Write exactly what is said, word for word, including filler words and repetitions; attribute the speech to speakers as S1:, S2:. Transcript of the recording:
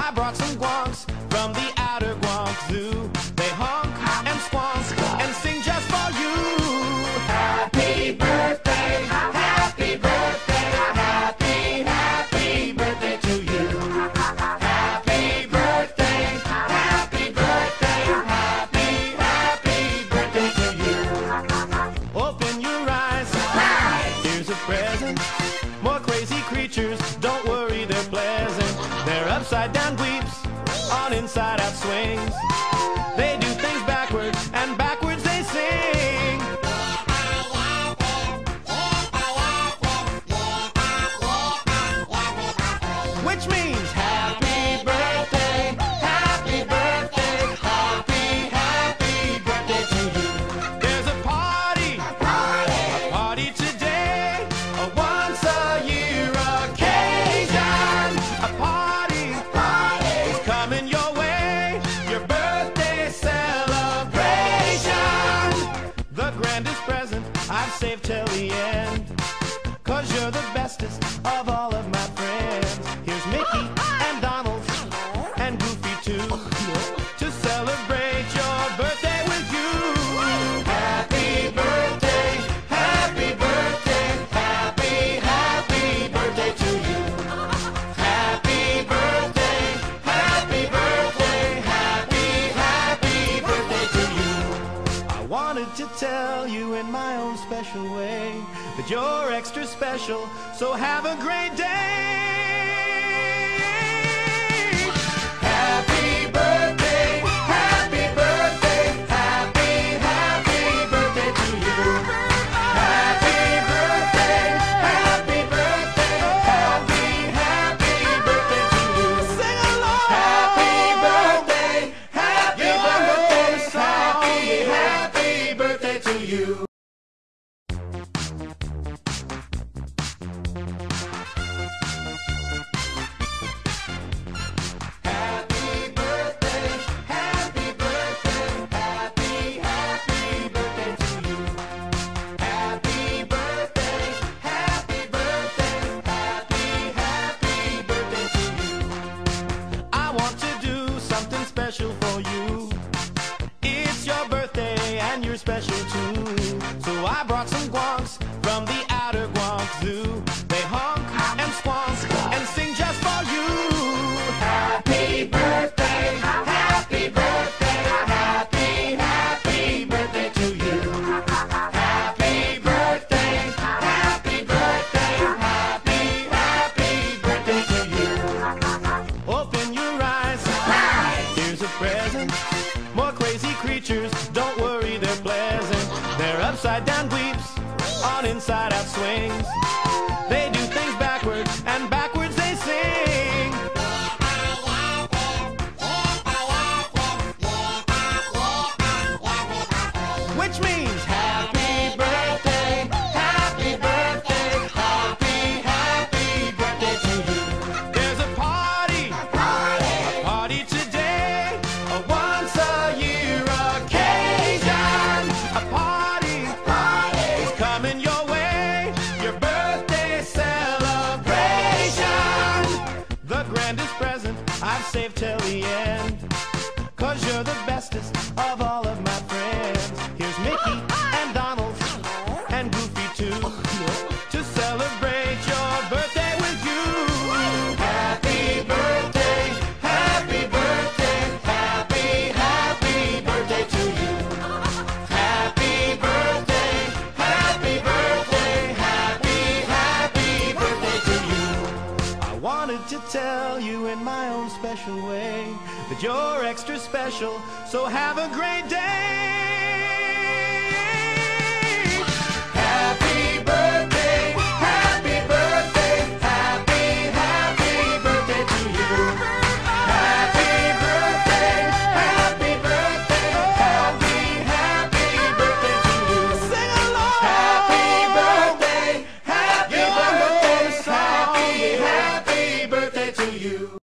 S1: I brought some guanks from the outer Guank Zoo. They honk and squonk and sing just for you. Happy birthday, happy birthday, happy, happy birthday to you. Happy birthday, happy birthday, happy, happy birthday to you. Open your eyes, here's a present. More crazy creatures, don't worry, they're pleasant. They're upside down dweeps on inside out swings. They do things backwards, and backwards they sing. Which means happy birthday, happy birthday, happy, happy birthday to you. There's a party, a party, a party today, a once a year occasion. A party, a party is coming your way, your birthday celebration. The grandest present I've saved till the end, 'cause you're the bestest of all of my friends. Here's Mickey and Donald and Goofy too, to celebrate your birthday with you. Happy birthday, happy birthday, happy, happy birthday to you. Happy birthday, happy birthday, happy, happy birthday to you. I wanted to tell you in my own special way that you're extra special, so have a great day. Happy birthday, happy birthday, happy, happy birthday to you. Happy birthday, happy birthday, happy, happy birthday to you. Sing along. Happy birthday, happy birthday, happy, happy birthday to you. Special for you. It's your birthday and you're special too. So I brought some guanks from the outer Guank Zoo. They honk and squonk and sing just for you. Happy birthday, happy birthday, happy, happy birthday to you. Happy birthday, happy birthday, happy, happy birthday to you. Open your eyes, here's a present. More crazy creatures, don't worry, they're pleasant. They're upside down dweeps on inside out swings. They do things backwards, and backwards they sing. Which means happy birthday, happy birthday, happy, happy birthday to you. There's a party, a party, a party today, a once a year occasion. A party, a party is coming your way, your birthday celebration. The grandest present I've saved till the end, 'cause you're the bestest of all of my friends. Here's Mickey and Donald and Goofy too, to celebrate your birthday with you. Happy birthday, happy birthday, happy, happy birthday to you. Happy birthday, happy birthday, happy, happy birthday to you. I wanted to tell you in my own special way that you're extra special, so have a great day. Happy birthday, happy birthday, happy, happy birthday to you. Happy birthday, happy birthday, happy, happy birthday to you. Sing along. Happy birthday, happy birthday, happy, happy birthday to you.